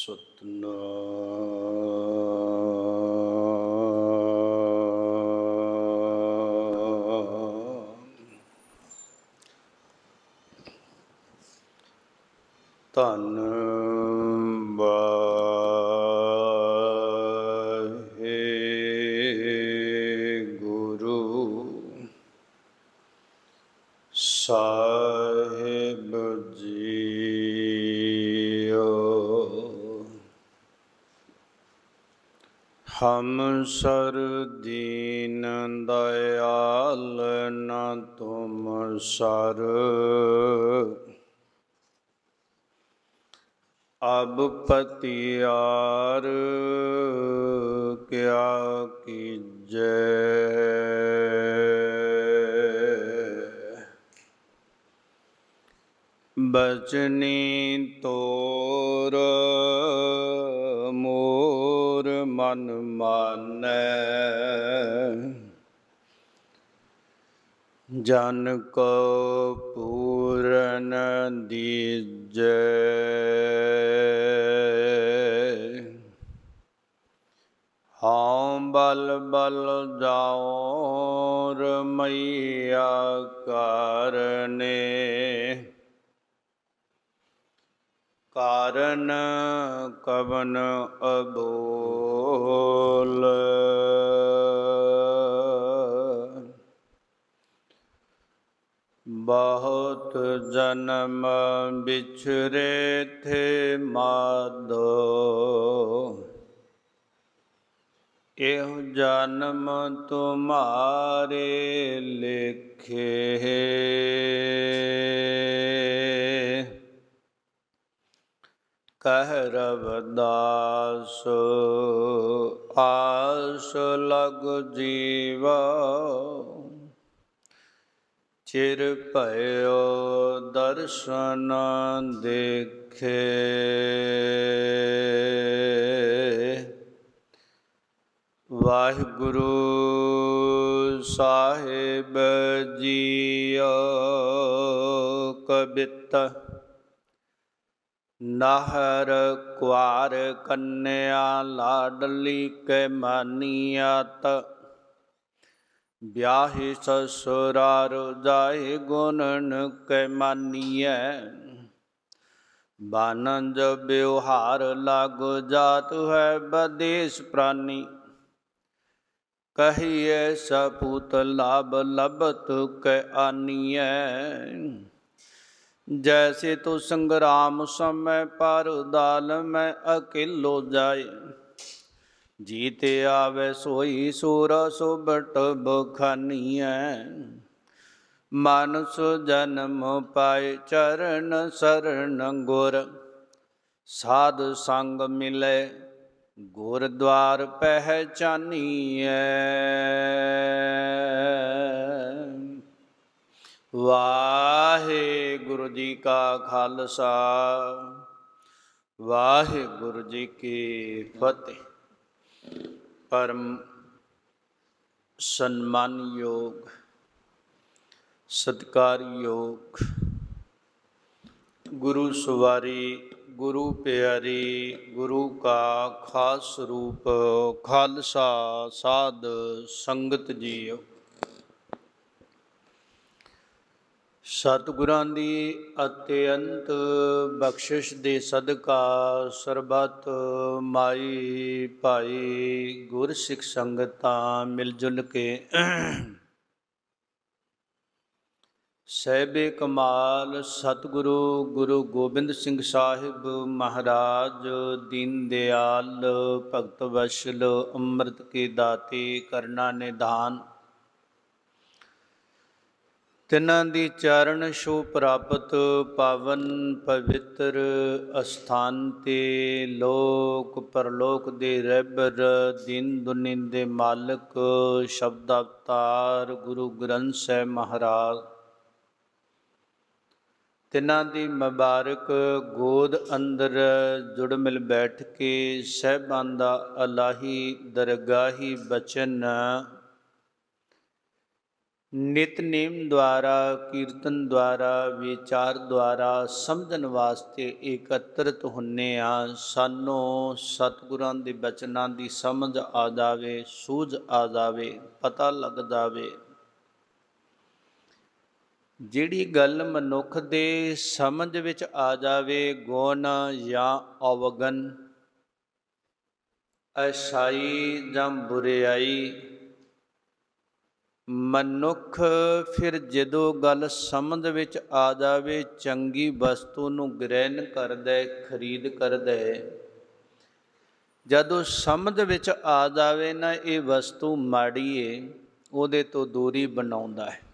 ਧੰਨ ਵਾਹਿਗੁਰੂ ਸਾਹਿਬ ਜੀਓ। ਹਮ ਸਰ ਦੀਨ ਦਇਆਲ ਨਾ ਤੁਮ ਸਰ, ਅਬ ਪਤਿਆਰ ਕਿਆ ਕੀਜੈ। ਬਚਨੀ ਤੋਰ ਮੋਰ ਮਨ ਮਾਨੈ, ਜਨ ਕੋ ਪੂਰਨ ਦੀਜੈ। ਹਉ ਬਲ ਬਲ ਜਾਉ ਰਮਈਆ ਕਾਰਨੇ, ਕਾਰਨ ਕਵਨ ਅਬੋਲ। ਬਹੁਤ ਜਨਮ ਬਿਛਰੇ ਥੇ ਮਾਧੋ, ਇਹੋ ਜਨਮ ਤੁਮਾਰੇ ਲਿਖੇ। ਕਹਿ ਰਵਿਦਾਸ ਆਸ ਲਗ ਜੀਵਾ, ਚਿਰ ਭਇਓ ਦਰਸ਼ਨ ਦੇਖੇ। ਵਾਹਿਗੁਰੂ ਸਾਹਿਬ ਜੀਓ। ਕਬਿਤ ਨਾਹਰ ਕੁਆਰ ਕੰਨਿਆ ਲਾਡਲੀ ਕੈ ਮਾਨੀਆਤ, ਵਿਆਹੀ ਸਸੁਰਾਰ ਜਾਏ ਗੁਣਨ ਕੈ ਮਾਨੀਐ। ਬਾਨੰਜ ਬਿਵਹਾਰ ਲਗ ਜਾਤ ਹੈ ਬਦੇਸ ਪ੍ਰਾਨੀ, ਕਹੀਏ ਸਪੂਤ ਲਾਭ ਲਭਤ ਕੈ ਆਨੀਐ। ਜੈਸੇ ਤੋ ਸੰਗਰਾਮ ਸਮੈ ਪਰ ਦਾਲ ਮੈਂ ਅਕੇਲੋ ਜਾਏ, ਜੀਤੇ ਆਵੇ ਸੋਈ ਸੂਰ ਸੁਬਟ ਬਖਾਨੀਐ। ਮਾਨਸ ਜਨਮ ਪਾਏ ਚਰਨ ਸਰਣ ਗੁਰ, ਸਾਧ ਸੰਗ ਮਿਲੇ ਗੁਰਦੁਆਰ ਪਹਿਚਾਨੀਐ। ਵਾਹਿਗੁਰੂ ਜੀ ਕਾ ਖਾਲਸਾ, ਵਾਹਿਗੁਰੂ ਜੀ ਕੀ ਫਤਿਹ। ਪਰਮ ਸਨਮਾਨਯੋਗ ਸਤਿਕਾਰਯੋਗ ਗੁਰੂ ਸਵਾਰੀ, ਗੁਰੂ ਪਿਆਰੀ, ਗੁਰੂ ਕਾ ਖਾਸ ਰੂਪ ਖਾਲਸਾ ਸਾਧ ਸੰਗਤ ਜੀਓ। ਸਤਿਗੁਰਾਂ ਦੀ ਅਤਿਅੰਤ ਬਖਸ਼ਿਸ਼ ਦੇ ਸਦਕਾ ਸਰਬੱਤ ਮਾਈ ਭਾਈ ਗੁਰਸਿੱਖ ਸੰਗਤਾਂ ਮਿਲ ਜੁਲ ਕੇ ਸਾਹਿਬੇ ਕਮਾਲ ਸਤਿਗੁਰੂ ਗੁਰੂ ਗੋਬਿੰਦ ਸਿੰਘ ਸਾਹਿਬ ਮਹਾਰਾਜ ਦੀਨ ਦਿਆਲ ਭਗਤ ਵਸ਼ਲ ਅੰਮ੍ਰਿਤ ਕੇ ਦਾਤੇ ਕਰਨਾ ਨਿਧਾਨ, ਤਿਨਾਂ ਦੀ ਚਰਨ ਛੋਹ ਪ੍ਰਾਪਤ ਪਾਵਨ ਪਵਿੱਤਰ ਅਸਥਾਨ ਤੇ ਲੋਕ ਪਰਲੋਕ ਦੇ ਰਹਿਬਰ ਦੀਨ ਦੁਨੀ ਦੇ ਮਾਲਕ ਸ਼ਬਦ ਅਵਤਾਰ ਗੁਰੂ ਗ੍ਰੰਥ ਸਾਹਿਬ ਮਹਾਰਾਜ, ਤਿਨਾਂ ਦੀ ਮੁਬਾਰਕ ਗੋਦ ਅੰਦਰ ਜੁੜ ਮਿਲ ਬੈਠ ਕੇ ਸਾਹਿਬਾਂ ਦਾ ਇਲਾਹੀ ਦਰਗਾਹੀ ਬਚਨ ਨਿਤਨੇਮ ਦੁਆਰਾ, ਕੀਰਤਨ ਦੁਆਰਾ, ਵਿਚਾਰ ਦੁਆਰਾ ਸਮਝਣ ਵਾਸਤੇ ਇਕੱਤਰਿਤ ਹੁੰਨੇ ਆ। ਸਾਨੂੰ ਸਤਿਗੁਰਾਂ ਦੇ ਬਚਨਾਂ ਦੀ ਸਮਝ ਆ ਜਾਵੇ, ਸੂਝ ਆ ਜਾਵੇ, ਪਤਾ ਲੱਗ ਜਾਵੇ। ਜਿਹੜੀ ਗੱਲ ਮਨੁੱਖ ਦੇ ਸਮਝ ਵਿੱਚ ਆ ਜਾਵੇ, ਗੁਣ ਜਾਂ ਅਵਗੁਣ, ਅੱਛਾਈ ਜਾਂ ਬੁਰਿਆਈ, ਮਨੁੱਖ ਫਿਰ ਜਦੋਂ ਗੱਲ ਸਮਝ ਵਿੱਚ ਆ ਜਾਵੇ, ਚੰਗੀ ਵਸਤੂ ਨੂੰ ਗ੍ਰਹਿਣ ਕਰਦਾ, ਖਰੀਦ ਕਰਦਾ। ਜਦੋਂ ਸਮਝ ਵਿੱਚ ਆ ਜਾਵੇ ਨਾ ਇਹ ਵਸਤੂ ਮਾੜੀ ਏ, ਉਹਦੇ ਤੋਂ ਦੂਰੀ ਬਣਾਉਂਦਾ ਹੈ।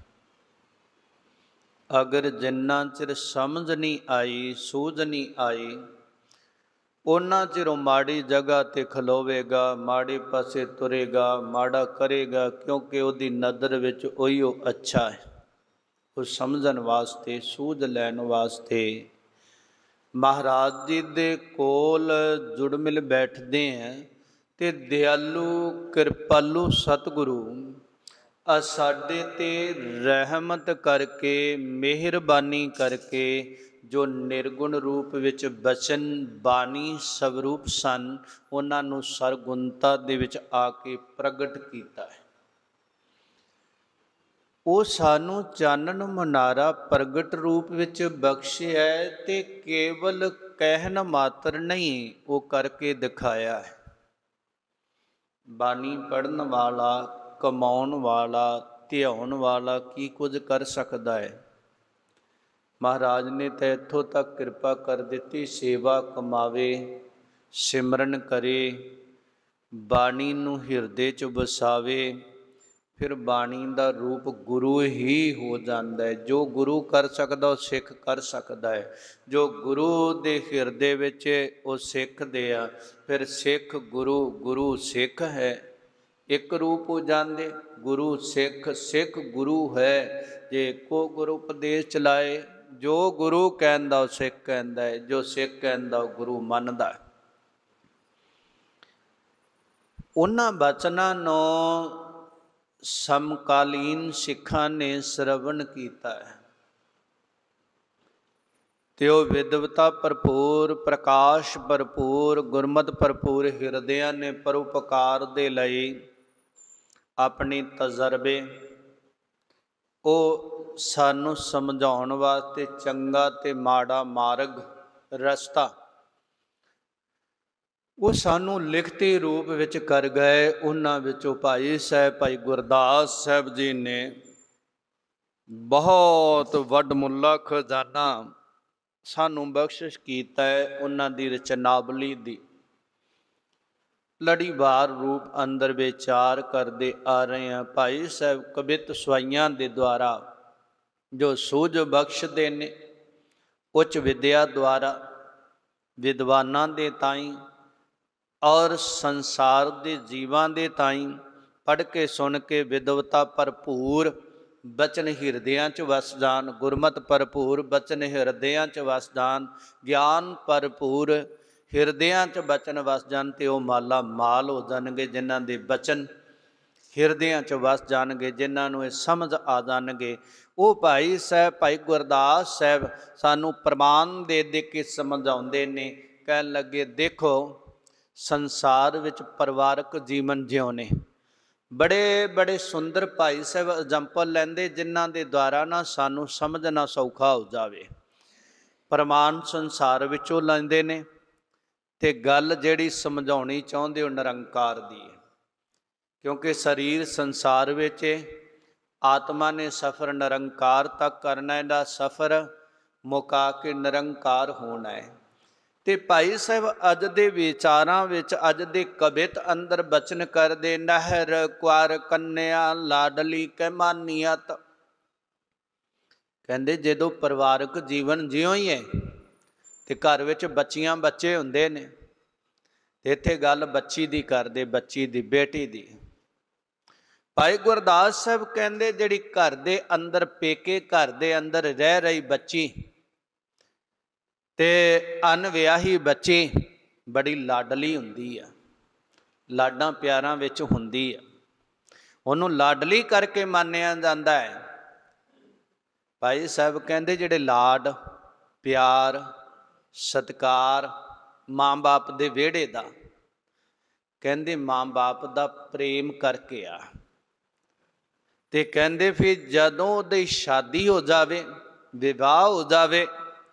ਅਗਰ ਜਿੰਨਾ ਚਿਰ ਸਮਝ ਨਹੀਂ ਆਈ, ਸੂਝ ਨਹੀਂ ਆਈ, ਉਹਨਾਂ ਚਿਰ ਉਹ ਮਾੜੀ ਜਗ੍ਹਾ 'ਤੇ ਖਲੋਵੇਗਾ, ਮਾੜੇ ਪਾਸੇ ਤੁਰੇਗਾ, ਮਾੜਾ ਕਰੇਗਾ, ਕਿਉਂਕਿ ਉਹਦੀ ਨਜ਼ਰ ਵਿੱਚ ਉਹੀ ਉਹ ਅੱਛਾ ਹੈ। ਉਹ ਸਮਝਣ ਵਾਸਤੇ, ਸੂਝ ਲੈਣ ਵਾਸਤੇ ਮਹਾਰਾਜ ਜੀ ਦੇ ਕੋਲ ਜੁੜ ਮਿਲ ਬੈਠਦੇ ਹੈ। ਅਤੇ ਦਿਆਲੂ ਕਿਰਪਾਲੂ ਸਤਿਗੁਰੂ ਸਾਡੇ 'ਤੇ ਰਹਿਮਤ ਕਰਕੇ, ਮਿਹਰਬਾਨੀ ਕਰਕੇ, ਜੋ ਨਿਰਗੁਣ ਰੂਪ ਵਿੱਚ ਬਚਨ ਬਾਣੀ ਸਵਰੂਪ ਸਨ, ਉਹਨਾਂ ਨੂੰ ਸਰਗੁਣਤਾ ਦੇ ਵਿੱਚ ਆ ਕੇ ਪ੍ਰਗਟ ਕੀਤਾ ਹੈ। ਉਹ ਸਾਨੂੰ ਚਾਨਣ ਮੁਨਾਰਾ ਪ੍ਰਗਟ ਰੂਪ ਵਿੱਚ ਬਖਸ਼ਿਆ ਹੈ, ਅਤੇ ਕੇਵਲ ਕਹਿਣ ਮਾਤਰ ਨਹੀਂ, ਉਹ ਕਰਕੇ ਦਿਖਾਇਆ ਹੈ। ਬਾਣੀ ਪੜ੍ਹਨ ਵਾਲਾ, ਕਮਾਉਣ ਵਾਲਾ, ਧਿਆਉਣ ਵਾਲਾ ਕੀ ਕੁਝ ਕਰ ਸਕਦਾ ਹੈ? ਮਹਾਰਾਜ ਨੇ ਤਾਂ ਇੱਥੋਂ ਤੱਕ ਕਿਰਪਾ ਕਰ ਦਿੱਤੀ, ਸੇਵਾ ਕਮਾਵੇ, ਸਿਮਰਨ ਕਰੇ, ਬਾਣੀ ਨੂੰ ਹਿਰਦੇ 'ਚ ਵਸਾਵੇ, ਫਿਰ ਬਾਣੀ ਦਾ ਰੂਪ ਗੁਰੂ ਹੀ ਹੋ ਜਾਂਦਾ ਹੈ। ਜੋ ਗੁਰੂ ਕਰ ਸਕਦਾ ਉਹ ਸਿੱਖ ਕਰ ਸਕਦਾ ਹੈ। ਜੋ ਗੁਰੂ ਦੇ ਹਿਰਦੇ ਵਿੱਚ ਉਹ ਸਿੱਖਦੇ ਆ, ਫਿਰ ਸਿੱਖ ਗੁਰੂ, ਗੁਰੂ ਸਿੱਖ ਹੈ, ਇੱਕ ਰੂਪ ਹੋ ਜਾਂਦੇ। ਗੁਰੂ ਸਿੱਖ, ਸਿੱਖ ਗੁਰੂ ਹੈ। ਜੇ ਇੱਕੋ ਗੁਰੂ ਉਪਦੇਸ਼ ਚਲਾਏ, ਜੋ ਗੁਰੂ ਕਹਿੰਦਾ ਉਹ ਸਿੱਖ ਕਹਿੰਦਾ ਹੈ, ਜੋ ਸਿੱਖ ਕਹਿੰਦਾ ਉਹ ਗੁਰੂ ਮੰਨਦਾ ਹੈ। ਉਹਨਾਂ ਬਚਨਾਂ ਨੂੰ ਸਮਕਾਲੀਨ ਸਿੱਖਾਂ ਨੇ ਸ਼ਰਵਣ ਕੀਤਾ ਹੈ, ਅਤੇ ਉਹ ਵਿਦਵਤਾ ਭਰਪੂਰ, ਪ੍ਰਕਾਸ਼ ਭਰਪੂਰ, ਗੁਰਮਤਿ ਭਰਪੂਰ ਹਿਰਦਿਆਂ ਨੇ ਪਰਉਪਕਾਰ ਦੇ ਲਈ ਆਪਣੇ ਤਜਰਬੇ ਉਹ ਸਾਨੂੰ ਸਮਝਾਉਣ ਵਾਸਤੇ ਚੰਗਾ ਅਤੇ ਮਾੜਾ ਮਾਰਗ, ਰਸਤਾ ਉਹ ਸਾਨੂੰ ਲਿਖਤੀ ਰੂਪ ਵਿੱਚ ਕਰ ਗਏ। ਉਹਨਾਂ ਵਿੱਚੋਂ ਭਾਈ ਸਾਹਿਬ, ਭਾਈ ਗੁਰਦਾਸ ਸਾਹਿਬ ਜੀ ਨੇ ਬਹੁਤ ਵੱਡਮੁੱਲਾ ਖਜ਼ਾਨਾ ਸਾਨੂੰ ਬਖਸ਼ਿਸ਼ ਕੀਤਾ ਹੈ। ਉਹਨਾਂ ਦੀ ਰਚਨਾਵਲੀ ਦੀ ਲੜੀਵਾਰ ਰੂਪ ਅੰਦਰ ਵਿਚਾਰ ਕਰਦੇ ਆ ਰਹੇ ਹਾਂ। ਭਾਈ ਸਾਹਿਬ ਕਵਿਤ ਸਵਾਈਆਂ ਦੇ ਦੁਆਰਾ ਜੋ ਸੂਝ ਬਖਸ਼ਦੇ ਨੇ, ਉੱਚ ਵਿਦਿਆ ਦੁਆਰਾ ਵਿਦਵਾਨਾਂ ਦੇ ਤਾਈਂ ਔਰ ਸੰਸਾਰ ਦੇ ਜੀਵਾਂ ਦੇ ਤਾਈਂ ਪੜ੍ਹ ਕੇ ਸੁਣ ਕੇ ਵਿਦਵਤਾ ਭਰਪੂਰ ਬਚਨ ਹਿਰਦਿਆਂ 'ਚ ਵਸ ਜਾਣ, ਗੁਰਮਤਿ ਭਰਪੂਰ ਬਚਨ ਹਿਰਦਿਆਂ 'ਚ ਵਸ ਜਾਣ, ਗਿਆਨ ਭਰਪੂਰ ਹਿਰਦਿਆਂ 'ਚ ਬਚਨ ਵਸ ਜਾਣ, ਅਤੇ ਉਹ ਮਾਲਾ ਮਾਲ ਹੋ ਜਾਣਗੇ। ਜਿਨ੍ਹਾਂ ਦੇ ਬਚਨ ਹਿਰਦਿਆਂ 'ਚ ਵਸ ਜਾਣਗੇ, ਜਿਨ੍ਹਾਂ ਨੂੰ ਇਹ ਸਮਝ ਆ ਜਾਣਗੇ, ਉਹ ਭਾਈ ਸਾਹਿਬ, ਭਾਈ ਗੁਰਦਾਸ ਸਾਹਿਬ ਸਾਨੂੰ ਪ੍ਰਮਾਣ ਦੇ ਦੇ ਕੇ ਸਮਝਾਉਂਦੇ ਨੇ। ਕਹਿਣ ਲੱਗੇ, ਦੇਖੋ ਸੰਸਾਰ ਵਿੱਚ ਪਰਿਵਾਰਕ ਜੀਵਨ ਜਿਉਣੇ, ਬੜੇ ਬੜੇ ਸੁੰਦਰ ਭਾਈ ਸਾਹਿਬ ਐਗਜ਼ਾਮਪਲ ਲੈਂਦੇ, ਜਿਨ੍ਹਾਂ ਦੇ ਦੁਆਰਾ ਨਾ ਸਾਨੂੰ ਸਮਝਣਾ ਸੌਖਾ ਹੋ ਜਾਵੇ। ਪ੍ਰਮਾਣ ਸੰਸਾਰ ਵਿੱਚੋਂ ਲੈਂਦੇ ਨੇ, ਅਤੇ ਗੱਲ ਜਿਹੜੀ ਸਮਝਾਉਣੀ ਚਾਹੁੰਦੇ ਉਹ ਨਿਰੰਕਾਰ ਦੀ ਹੈ। ਕਿਉਂਕਿ ਸਰੀਰ ਸੰਸਾਰ ਵਿੱਚ ਹੈ, ਆਤਮਾ ਨੇ ਸਫ਼ਰ ਨਿਰੰਕਾਰ ਤੱਕ ਕਰਨਾ, ਇਹਦਾ ਸਫ਼ਰ ਮੁਕਾ ਕੇ ਨਿਰੰਕਾਰ ਹੋਣਾ ਹੈ। ਅਤੇ ਭਾਈ ਸਾਹਿਬ ਅੱਜ ਦੇ ਵਿਚਾਰਾਂ ਵਿੱਚ, ਅੱਜ ਦੇ ਕਵਿਤ ਅੰਦਰ ਬਚਨ ਕਰਦੇ, ਨਹਿਰ ਕੁਆਰ ਕੰਨਿਆ ਲਾਡਲੀ ਕੈ ਮਾਨੀਅਤ। ਕਹਿੰਦੇ ਜਦੋਂ ਪਰਿਵਾਰਕ ਜੀਵਨ ਜਿਉਂ ਹੀ ਹੈ, ਅਤੇ ਘਰ ਵਿੱਚ ਬੱਚੀਆਂ ਬੱਚੇ ਹੁੰਦੇ ਨੇ, ਅਤੇ ਇੱਥੇ ਗੱਲ ਬੱਚੀ ਦੀ ਕਰਦੇ, ਬੱਚੀ ਦੀ, ਬੇਟੀ ਦੀ। ਭਾਈ ਗੁਰਦਾਸ ਸਾਹਿਬ ਕਹਿੰਦੇ ਜਿਹੜੀ ਘਰ ਦੇ ਅੰਦਰ, ਪੇਕੇ ਘਰ ਦੇ ਅੰਦਰ ਰਹਿ ਰਹੀ ਬੱਚੀ ਅਤੇ ਅਣਵਿਆਹੀ ਬੱਚੀ ਬੜੀ ਲਾਡਲੀ ਹੁੰਦੀ ਆ, ਲਾਡਾਂ ਪਿਆਰਾਂ ਵਿੱਚ ਹੁੰਦੀ ਆ। ਉਹਨੂੰ ਲਾਡਲੀ ਕਰਕੇ ਮੰਨਿਆ ਜਾਂਦਾ ਹੈ। ਭਾਈ ਸਾਹਿਬ ਕਹਿੰਦੇ ਜਿਹੜੇ ਲਾਡ ਪਿਆਰ ਸਤਿਕਾਰ ਮਾਂ ਬਾਪ ਦੇ ਵਿਹੜੇ ਦਾ, ਕਹਿੰਦੇ ਮਾਂ ਬਾਪ ਦਾ ਪ੍ਰੇਮ ਕਰਕੇ ਆ। ਤੇ ਕਹਿੰਦੇ ਫਿਰ ਜਦੋਂ ਉਹਦੀ ਸ਼ਾਦੀ ਹੋ ਜਾਵੇ, ਵਿਵਾਹ ਹੋ ਜਾਵੇ,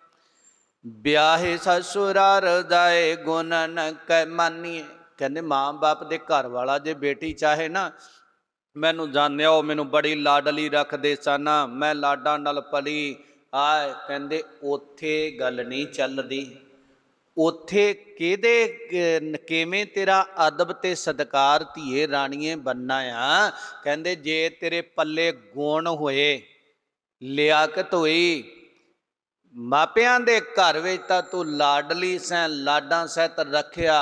ਵਿਆਹੇ ਸਸੁਰਾਰ ਜਾਏ ਗੁਣ ਨ ਕੈ ਮਾਨੀਏ। ਕਹਿੰਦੇ ਮਾਂ ਬਾਪ ਦੇ ਘਰ ਵਾਲਾ ਜੇ ਬੇਟੀ ਚਾਹੇ ਨਾ, ਮੈਨੂੰ ਜਾਣਿਆ ਉਹ ਮੈਨੂੰ ਬੜੀ ਲਾਡਲੀ ਰੱਖਦੇ ਸਨ, ਮੈਂ ਲਾਡਾਂ ਨਾਲ ਪਲੀ ਆਏ, ਕਹਿੰਦੇ ਉੱਥੇ ਗੱਲ ਨਹੀਂ ਚੱਲਦੀ। ਉੱਥੇ ਕਿਹਦੇ ਕਿਵੇਂ ਤੇਰਾ ਅਦਬ ਤੇ ਸਤਿਕਾਰ ਧੀਏ ਰਾਣੀਏ ਬਣਨਾ ਆ। ਕਹਿੰਦੇ ਜੇ ਤੇਰੇ ਪੱਲੇ ਗੁਣ ਹੋਏ, ਲਿਆਕਤ ਹੋਈ, ਮਾਪਿਆਂ ਦੇ ਘਰ ਵਿੱਚ ਤਾਂ ਤੂੰ ਲਾਡਲੀ ਸੈਂ, ਲਾਡਾਂ ਸਹਿਤ ਰੱਖਿਆ,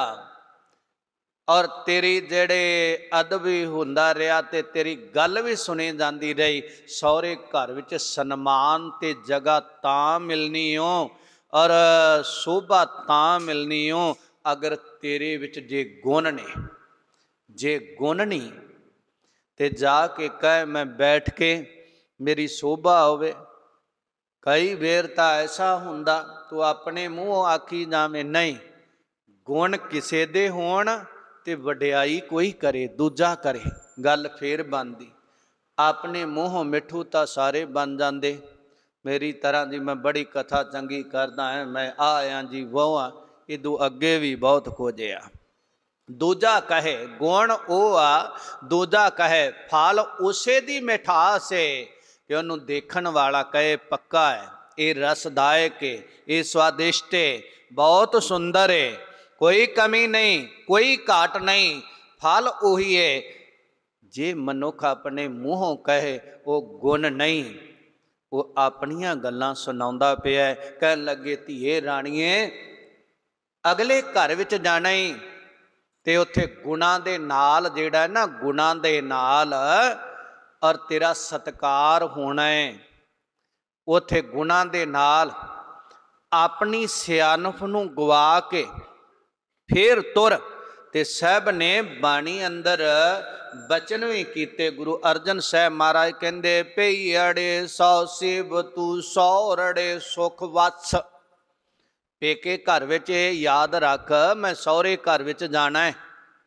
ਔਰ ਤੇਰੀ ਜਿਹੜੇ ਅਦਬ ਵੀ ਹੁੰਦਾ ਰਿਹਾ ਤੇ ਤੇਰੀ ਗੱਲ ਵੀ ਸੁਣੀ ਜਾਂਦੀ ਰਹੀ, ਸਹੁਰੇ ਘਰ ਵਿੱਚ ਸਨਮਾਨ ਤੇ ਜਗ੍ਹਾ ਤਾਂ ਮਿਲਣੀ ਓ ਔਰ ਸ਼ੋਭਾ ਤਾਂ ਮਿਲਣੀ ਓ ਅਗਰ ਤੇਰੇ ਵਿੱਚ ਜੇ ਗੁਣ ਨੇ। ਜੇ ਗੁਣ ਨਹੀਂ ਤੇ ਜਾ ਕੇ ਕਹਿ ਮੈਂ ਬੈਠ ਕੇ ਮੇਰੀ ਸ਼ੋਭਾ ਹੋਵੇ। ਕਈ ਵੇਰ ਤਾਂ ਐਸਾ ਹੁੰਦਾ ਤੂੰ ਆਪਣੇ ਮੂੰਹੋਂ ਆਖੀ ਜਾਵੇਂ, ਨਹੀਂ ਗੁਣ ਕਿਸੇ ਦੇ ਹੋਣ ਤੇ ਵਡਿਆਈ ਕੋਈ ਕਰੇ, ਦੂਜਾ ਕਰੇ, ਗੱਲ ਫੇਰ ਬਣਦੀ। ਆਪਣੇ ਮੂੰਹੋਂ ਮਿੱਠੂ ਤਾਂ ਸਾਰੇ ਬਣ ਜਾਂਦੇ। ਮੇਰੀ ਤਰ੍ਹਾਂ ਦੀ ਮੈਂ ਬੜੀ ਕਥਾ ਚੰਗੀ ਕਰਦਾ ਹਾਂ, ਮੈਂ ਆਇਆ ਜੀ ਵੋ ਆ, ਇਦੋਂ ਅੱਗੇ ਵੀ ਬਹੁਤ ਕੁਝ ਆ। ਦੂਜਾ ਕਹੇ ਗੁਣ ਉਹ ਆ, ਦੂਜਾ ਕਹੇ ਫਲ ਉਸੇ ਦੀ ਮਿਠਾਸ ਏ ਕਿ ਉਹਨੂੰ ਦੇਖਣ ਵਾਲਾ ਕਹੇ ਪੱਕਾ ਹੈ, ਇਹ ਰਸਦਾਇਕ ਏ, ਇਹ ਸਵਾਦਿਸ਼ਟ ਏ, ਬਹੁਤ ਸੁੰਦਰ ਏ, ਕੋਈ ਕਮੀ ਨਹੀਂ, ਕੋਈ ਘਾਟ ਨਹੀਂ, ਫਲ ਉਹੀ ਏ। ਜੇ ਮਨੁੱਖ ਆਪਣੇ ਮੂੰਹੋਂ ਕਹੇ ਉਹ ਗੁਣ ਨਹੀਂ, ਉਹ ਆਪਣੀਆਂ ਗੱਲਾਂ ਸੁਣਾਉਂਦਾ ਪਿਆ। ਕਹਿਣ ਲੱਗੇ ਧੀਏ ਰਾਣੀਏ ਅਗਲੇ ਘਰ ਵਿੱਚ ਜਾਣਾ ਹੀ ਤੇ ਉੱਥੇ ਗੁਣਾਂ ਦੇ ਨਾਲ ਜਿਹੜਾ ਨਾ, ਗੁਣਾਂ ਦੇ ਨਾਲ ਔਰ ਤੇਰਾ ਸਤਿਕਾਰ ਹੋਣਾ ਹੈ। ਉੱਥੇ ਗੁਣਾਂ ਦੇ ਨਾਲ ਆਪਣੀ ਸਿਆਣਪ ਨੂੰ ਗਵਾ ਕੇ ਫੇਰ ਤੁਰ। ਤੇ ਸਾਹਿਬ ਨੇ ਬਾਣੀ ਅੰਦਰ ਬਚਨ ਵੀ ਕੀਤੇ। ਗੁਰੂ ਅਰਜਨ ਸਾਹਿਬ ਮਹਾਰਾਜ ਕਹਿੰਦੇ ਪਈੜੇ ਸੌ ਸਿਵ ਤੂੰ ਸੌਰੜੇ ਸੁਖ ਵਸ। ਪੇਕੇ ਘਰ ਵਿੱਚ ਇਹ ਯਾਦ ਰੱਖ ਮੈਂ ਸਹੁਰੇ ਘਰ ਵਿੱਚ ਜਾਣਾ ਹੈ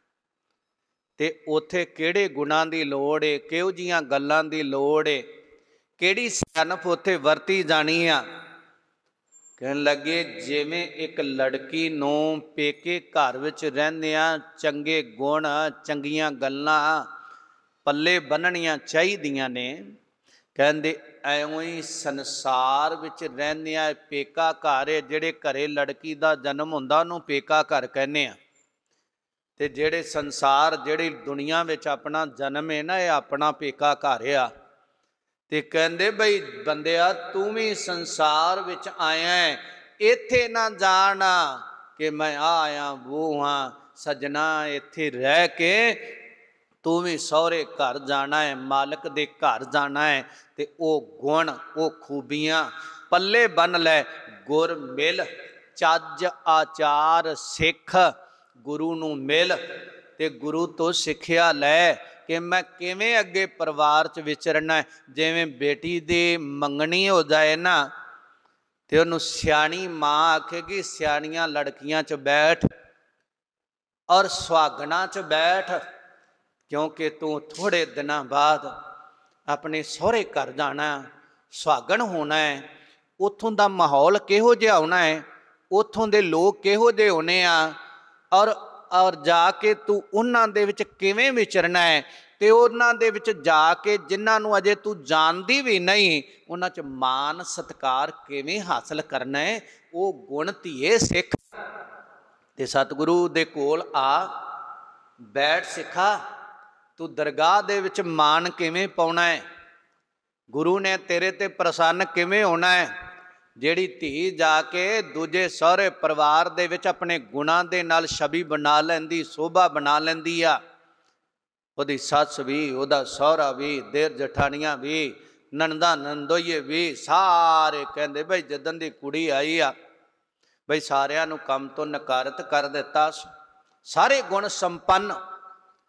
ਤੇ ਉੱਥੇ ਕਿਹੜੇ ਗੁਣਾਂ ਦੀ ਲੋੜ ਏ, ਕਿਹੋ ਜਿਹੀਆਂ ਗੱਲਾਂ ਦੀ ਲੋੜ ਏ, ਕਿਹੜੀ ਸਿਆਣਪ ਉੱਥੇ ਵਰਤੀ ਜਾਣੀ ਆ। ਕਹਿਣ ਲੱਗੇ ਜਿਵੇਂ ਇੱਕ ਲੜਕੀ ਨੂੰ ਪੇਕੇ ਘਰ ਵਿੱਚ ਰਹਿੰਦਿਆਂ ਚੰਗੇ ਗੁਣ ਚੰਗੀਆਂ ਗੱਲਾਂ ਪੱਲੇ ਬੰਨਣੀਆਂ ਚਾਹੀਦੀਆਂ ਨੇ, ਕਹਿੰਦੇ ਐਵੇਂ ਹੀ ਸੰਸਾਰ ਵਿੱਚ ਰਹਿੰਦਿਆਂ ਪੇਕਾ ਘਰ ਹੈ। ਜਿਹੜੇ ਘਰੇ ਲੜਕੀ ਦਾ ਜਨਮ ਹੁੰਦਾ ਉਹਨੂੰ ਪੇਕਾ ਘਰ ਕਹਿੰਦੇ ਆ, ਤੇ ਜਿਹੜੇ ਸੰਸਾਰ ਜਿਹੜੀ ਦੁਨੀਆ ਵਿੱਚ ਆਪਣਾ ਜਨਮ ਹੈ ਨਾ, ਇਹ ਆਪਣਾ ਪੇਕਾ ਘਰ ਆ। ਤੇ ਕਹਿੰਦੇ ਬਈ ਬੰਦਿਆ ਤੂੰ ਵੀ ਸੰਸਾਰ ਵਿੱਚ ਆਇਆ ਹੈ, ਇੱਥੇ ਨਾ ਜਾਣ ਕਿ ਮੈਂ ਆ ਆਇਆ ਵੋ ਹਾਂ। ਸੱਜਣਾ ਇੱਥੇ ਰਹਿ ਕੇ ਤੂੰ ਵੀ ਸਹੁਰੇ ਘਰ ਜਾਣਾ ਹੈ, ਮਾਲਕ ਦੇ ਘਰ ਜਾਣਾ ਹੈ, ਤੇ ਉਹ ਗੁਣ ਉਹ ਖੂਬੀਆਂ ਪੱਲੇ ਬੰਨ ਲੈ। ਗੁਰ ਮਿਲ ਚੱਜ ਆਚਾਰ ਸਿੱਖ, ਗੁਰੂ ਨੂੰ ਮਿਲ ਤੇ ਗੁਰੂ ਤੋਂ ਸਿੱਖਿਆ ਲੈ ਕਿ ਮੈਂ ਕਿਵੇਂ ਅੱਗੇ ਪਰਿਵਾਰ 'ਚ ਵਿਚਰਨਾ ਹੈ। ਜਿਵੇਂ ਬੇਟੀ ਦੀ ਮੰਗਣੀ ਹੋ ਜਾਏ ਨਾ ਤੇ ਉਹਨੂੰ ਸਿਆਣੀ ਮਾਂ ਆਖੇਗੀ ਸਿਆਣੀਆਂ ਲੜਕੀਆਂ 'ਚ ਬੈਠ ਔਰ ਸੁਹਾਗਣਾ 'ਚ ਬੈਠ, ਕਿਉਂਕਿ ਤੂੰ ਥੋੜ੍ਹੇ ਦਿਨਾਂ ਬਾਅਦ ਆਪਣੇ ਸਹੁਰੇ ਘਰ ਜਾਣਾ, ਸੁਹਾਗਣ ਹੋਣਾ ਹੈ। ਉੱਥੋਂ ਦਾ ਮਾਹੌਲ ਕਿਹੋ ਜਿਹਾ ਹੋਣਾ ਹੈ, ਉੱਥੋਂ ਦੇ ਲੋਕ ਕਿਹੋ ਜਿਹੇ ਹੋਣੇ ਆ, ਔਰ ਜਾ ਕੇ ਤੂੰ ਉਹਨਾਂ ਦੇ ਵਿੱਚ ਕਿਵੇਂ ਵਿਚਰਨਾ ਹੈ, ਤੇ ਉਹਨਾਂ ਦੇ ਵਿੱਚ ਜਾ ਕੇ ਜਿਨ੍ਹਾਂ ਨੂੰ ਅਜੇ ਤੂੰ ਜਾਣਦੀ ਵੀ ਨਹੀਂ ਉਹਨਾਂ 'ਚ ਮਾਨ ਸਤਿਕਾਰ ਕਿਵੇਂ ਹਾਸਲ ਕਰਨਾ ਹੈ। ਉਹ ਗੁਣ ਧੀਏ ਸਿੱਖ ਤੇ ਸਤਿਗੁਰੂ ਦੇ ਕੋਲ ਆ ਬੈਠ ਸਿੱਖਾ। ਤੂੰ ਦਰਗਾਹ ਦੇ ਵਿੱਚ ਮਾਨ ਕਿਵੇਂ ਪਾਉਣਾ ਹੈ, ਗੁਰੂ ਨੇ ਤੇਰੇ ਤੇ ਪ੍ਰਸੰਨ ਕਿਵੇਂ ਹੋਣਾ ਹੈ। ਜਿਹੜੀ ਧੀ ਜਾ ਕੇ ਦੂਜੇ ਸਹੁਰੇ ਪਰਿਵਾਰ ਦੇ ਵਿੱਚ ਆਪਣੇ ਗੁਣਾਂ ਦੇ ਨਾਲ ਛਵੀ ਬਣਾ ਲੈਂਦੀ, ਸ਼ੋਭਾ ਬਣਾ ਲੈਂਦੀ ਆ, ਉਹਦੀ ਸੱਸ ਵੀ, ਉਹਦਾ ਸਹੁਰਾ ਵੀ, ਦੇਰ ਜਠਾਣੀਆਂ ਵੀ, ਨਣਦਾਂ ਨਣਦੋਈਏ ਵੀ, ਸਾਰੇ ਕਹਿੰਦੇ ਬਈ ਜਦੋਂ ਦੀ ਕੁੜੀ ਆਈ ਆ ਬਈ ਸਾਰਿਆਂ ਨੂੰ ਕੰਮ ਤੋਂ ਨਕਾਰਤ ਕਰ ਦਿੱਤਾ, ਸਾਰੇ ਗੁਣ ਸੰਪੰਨ।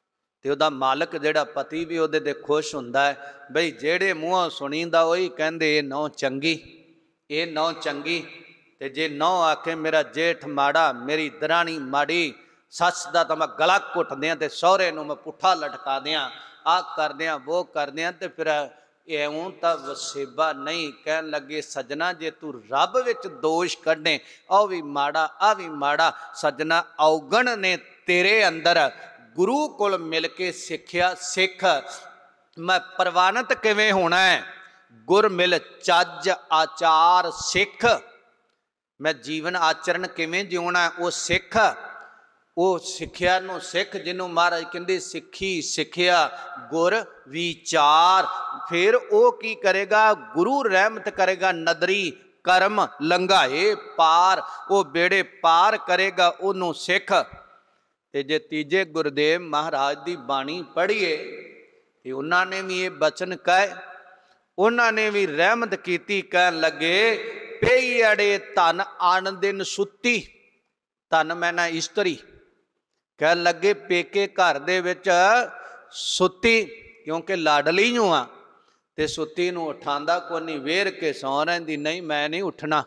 ਤੇ ਉਹਦਾ ਮਾਲਕ ਜਿਹੜਾ ਪਤੀ ਵੀ ਉਹਦੇ ਤੇ ਖੁਸ਼ ਹੁੰਦਾ ਹੈ ਬਈ ਜਿਹੜੇ ਮੂੰਹੋਂ ਸੁਣੀਂਦਾ ਉਹੀ ਕਹਿੰਦੇ ਇਹ ਨਹੁੰ ਚੰਗੀ, ਇਹ ਨਹੁੰ ਚੰਗੀ। ਤੇ ਜੇ ਨਹੁੰ ਆਖੇ ਮੇਰਾ ਜੇਠ ਮਾੜਾ, ਮੇਰੀ ਦਰਾਣੀ ਮਾੜੀ, ਸੱਸ ਦਾ ਤਾਂ ਮੈਂ ਗਲਾ ਘੁੱਟ ਦਿਆਂ ਤੇ ਸਹੁਰੇ ਨੂੰ ਮੈਂ ਪੁੱਠਾ ਲਟਕਾ ਦਿਆਂ, ਆਹ ਕਰਦਿਆਂ ਉਹ ਕਰਦਿਆਂ, ਤੇ ਫਿਰ ਇਉਂ ਤਾਂ ਵਸੇਬਾ ਨਹੀਂ। ਕਹਿਣ ਲੱਗੇ ਸੱਜਣਾ ਜੇ ਤੂੰ ਰੱਬ ਵਿੱਚ ਦੋਸ਼ ਕੱਢੇ, ਉਹ ਵੀ ਮਾੜਾ ਆ ਵੀ ਮਾੜਾ, ਸੱਜਣਾ ਔਗਣ ਨੇ ਤੇਰੇ ਅੰਦਰ ਗੁਰੂ ਕੋਲ ਮਿਲ ਕੇ ਸਿੱਖਿਆ। ਸਿੱਖ ਮੈਂ ਪ੍ਰਵਾਨਿਤ ਕਿਵੇਂ ਹੋਣਾ ਹੈ? ਗੁਰ ਮਿਲ ਚੱਜ ਆਚਾਰ ਸਿੱਖ। ਮੈਂ ਜੀਵਨ ਆਚਰਨ ਕਿਵੇਂ ਜਿਉਣਾ ਉਹ ਸਿੱਖ। ਉਹ ਸਿੱਖਿਆ ਨੂੰ ਸਿੱਖ ਜਿਹਨੂੰ ਮਹਾਰਾਜ ਕਹਿੰਦੇ ਸਿੱਖੀ ਸਿੱਖਿਆ ਗੁਰ ਵਿਚਾਰ। ਫਿਰ ਉਹ ਕੀ ਕਰੇਗਾ? ਗੁਰੂ ਰਹਿਮਤ ਕਰੇਗਾ, ਨਦਰੀ ਕਰਮ ਲੰਘਾਏ ਪਾਰ, ਉਹ ਬੇੜੇ ਪਾਰ ਕਰੇਗਾ ਉਹਨੂੰ ਸਿੱਖ। ਤੇ ਜੇ ਤੀਜੇ ਗੁਰਦੇਵ ਮਹਾਰਾਜ ਦੀ ਬਾਣੀ ਪੜ੍ਹੀਏ ਤੇ ਉਹਨਾਂ ਨੇ ਵੀ ਇਹ ਬਚਨ ਕਹੇ, ਉਹਨਾਂ ਨੇ ਵੀ ਰਹਿਮਤ ਕੀਤੀ। ਕਹਿਣ ਲੱਗੇ ਪਈ ਅੜੇ ਧਨ ਆਣ ਦਿਨ ਸੁੱਤੀ, ਧਨ ਮੈਂ ਨਾ ਇਸਤਰੀ। ਕਹਿਣ ਲੱਗੇ ਪੇਕੇ ਘਰ ਦੇ ਵਿੱਚ ਸੁੱਤੀ, ਕਿਉਂਕਿ ਲਾਡਲੀ ਨੂੰ ਆ, ਤੇ ਸੁੱਤੀ ਨੂੰ ਉਠਾਉਂਦਾ ਕੋਈ ਨਹੀਂ, ਵੇਰ ਕੇ ਸੌਂ ਰਹਿੰਦੀ, ਨਹੀਂ ਮੈਂ ਨਹੀਂ ਉੱਠਣਾ,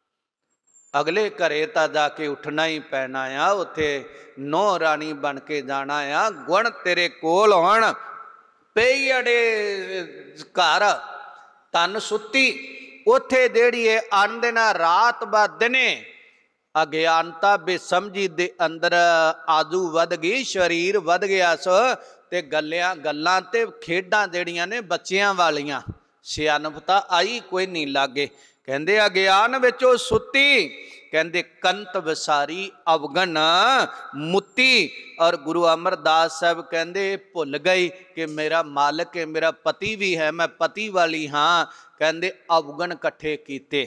ਅਗਲੇ ਘਰੇ ਤਾਂ ਜਾ ਕੇ ਉੱਠਣਾ ਹੀ ਪੈਣਾ ਆ, ਉੱਥੇ ਨੌ ਰਾਣੀ ਬਣ ਕੇ ਜਾਣਾ ਆ, ਗੁਣ ਤੇਰੇ ਕੋਲ ਹੋਣ। ਪਈ ਅੜੇ ਘਰ ਧਨ ਸੁੱਤੀ, ਉੱਥੇ ਜਿਹੜੀ ਹੈ ਆਂਦੇ ਨਾ ਰਾਤ ਬਾ ਦਿਨੇ ਅਗਿਆਨਤਾ ਬੇਸਮਝੀ ਦੇ ਅੰਦਰ ਆਜੂ ਵੱਧ ਗਈ, ਸਰੀਰ ਵੱਧ ਗਿਆ ਸੋ, ਤੇ ਗੱਲਾਂ ਤੇ ਖੇਡਾਂ ਜਿਹੜੀਆਂ ਨੇ ਬੱਚਿਆਂ ਵਾਲੀਆਂ, ਸਿਆਣਪਤਾ ਆਈ ਕੋਈ ਨਹੀਂ ਲਾਗੇ। ਕਹਿੰਦੇ ਅਗਿਆਨ ਵਿੱਚ ਉਹ ਸੁੱਤੀ, ਕਹਿੰਦੇ ਕੰਤ ਵਿਸਾਰੀ ਅਵਗਨ ਮੁੱਤੀ। ਔਰ ਗੁਰੂ ਅਮਰਦਾਸ ਸਾਹਿਬ ਕਹਿੰਦੇ ਭੁੱਲ ਗਈ ਕਿ ਮੇਰਾ ਮਾਲਕ ਹੈ, ਮੇਰਾ ਪਤੀ ਵੀ ਹੈ, ਮੈਂ ਪਤੀ ਵਾਲੀ ਹਾਂ। ਕਹਿੰਦੇ ਅਵਗਨ ਇਕੱਠੇ ਕੀਤੇ,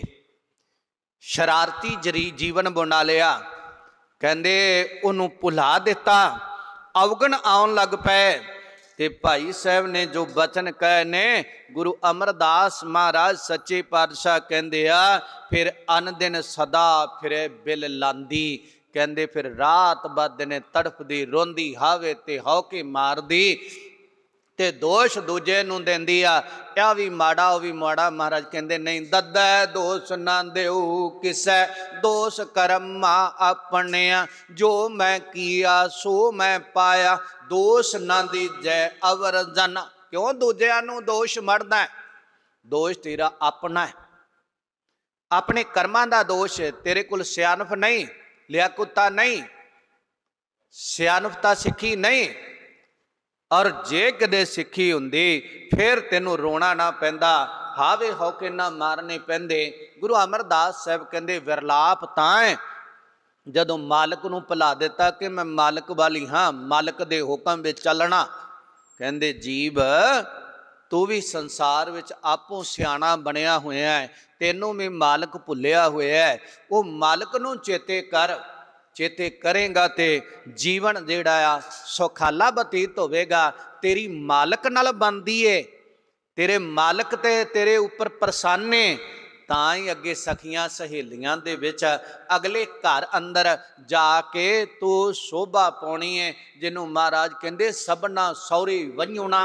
ਸ਼ਰਾਰਤੀ ਜੀਵਨ ਬਣਾ ਲਿਆ। ਕਹਿੰਦੇ ਉਹਨੂੰ ਭੁਲਾ ਦਿੱਤਾ, ਅਵਗਣ ਆਉਣ ਲੱਗ ਪਏ। ਤੇ ਭਾਈ ਸਾਹਿਬ ਨੇ ਜੋ ਬਚਨ ਕਹੇ ਨੇ, ਗੁਰੂ ਅਮਰਦਾਸ ਮਹਾਰਾਜ ਸੱਚੇ ਪਾਤਸ਼ਾਹ ਕਹਿੰਦੇ ਆ ਫਿਰ ਅਨ ਦਿਨ ਸਦਾ ਫਿਰੇ ਬਿਲ ਲਾਂਦੀ। ਕਹਿੰਦੇ ਫਿਰ ਰਾਤ ਬਦ ਦਿਨੇ ਤੜਫਦੀ ਰੋਂਦੀ, ਹਾਵੇ ਤੇ ਹੌਕੇ ਮਾਰਦੀ, ਤੇ ਦੋਸ਼ ਦੂਜੇ ਨੂੰ ਦਿੰਦੀ ਆ, ਇਹ ਵੀ ਮਾੜਾ ਉਹ ਵੀ ਮਾੜਾ। ਮਹਾਰਾਜ ਕਹਿੰਦੇ ਨਹੀਂ, ਦੱਦੈ ਦੋਸ਼ ਨਾ ਦਿਓ ਕਿਸੈ, ਦੋਸ਼ ਕਰਮਾ ਆਪਣਿਆ, ਜੋ ਮੈਂ ਕੀਆ ਸੋ ਮੈਂ ਪਾਇਆ, ਦੋਸ਼ ਨਾ ਦੀਜੈ ਅਵਰ ਜਨ। ਕਿਉਂ ਦੂਜਿਆਂ ਨੂੰ ਦੋਸ਼ ਮੜਦਾ? ਦੋਸ਼ ਤੇਰਾ ਆਪਣਾ ਹੈ, ਆਪਣੇ ਕਰਮਾਂ ਦਾ ਦੋਸ਼ ਹੈ। ਤੇਰੇ ਕੋਲ ਸਿਆਣਪ ਨਹੀਂ, ਲਿਆਕੁਤਾ ਨਹੀਂ, ਸਿਆਣਪਤਾ ਸਿੱਖੀ ਨਹੀਂ। ਔਰ ਜੇ ਕਦੇ ਸਿੱਖੀ ਹੁੰਦੀ ਫਿਰ ਤੈਨੂੰ ਰੋਣਾ ਨਾ ਪੈਂਦਾ, ਹਾਵੇ ਹੌਕੇ ਨਾ ਮਾਰਨੇ ਪੈਂਦੇ। ਗੁਰੂ ਅਮਰਦਾਸ ਸਾਹਿਬ ਕਹਿੰਦੇ ਵਿਰਲਾਪ ਤਾਂ ਹੈ ਜਦੋਂ ਮਾਲਕ ਨੂੰ ਭੁਲਾ ਦਿੱਤਾ ਕਿ ਮੈਂ ਮਾਲਕ ਵਾਲੀ ਹਾਂ, ਮਾਲਕ ਦੇ ਹੁਕਮ ਵਿੱਚ ਚੱਲਣਾ। ਕਹਿੰਦੇ ਜੀਵ ਤੂੰ ਵੀ ਸੰਸਾਰ ਵਿੱਚ ਆਪੋ ਸਿਆਣਾ ਬਣਿਆ ਹੋਇਆ ਹੈ, ਤੈਨੂੰ ਵੀ ਮਾਲਕ ਭੁੱਲਿਆ ਹੋਇਆ ਹੈ। ਉਹ ਮਾਲਕ ਨੂੰ ਚੇਤੇ ਕਰ, ਚੇਤੇ ਕਰੇਗਾ ਤੇ ਜੀਵਨ ਜਿਹੜਾ ਆ ਸੁਖਾਲਾ ਬਤੀਤ ਹੋਵੇਗਾ। ਤੇਰੀ ਮਾਲਕ ਨਾਲ ਬਣਦੀ ਏ, ਤੇਰੇ ਮਾਲਕ ਤੇ ਤੇਰੇ ਉੱਪਰ ਪ੍ਰਸੰਨ ਏ, ਤਾਂ ਹੀ ਅੱਗੇ ਸਖੀਆਂ ਸਹੇਲੀਆਂ ਦੇ ਵਿੱਚ ਅਗਲੇ ਘਰ ਅੰਦਰ ਜਾ ਕੇ ਤੂੰ ਸ਼ੋਭਾ ਪਾਉਣੀ ਏ, ਜਿਹਨੂੰ ਮਹਾਰਾਜ ਕਹਿੰਦੇ ਸਭਨਾ ਸਹੁਰੀ ਵੰਝੁਣਾ,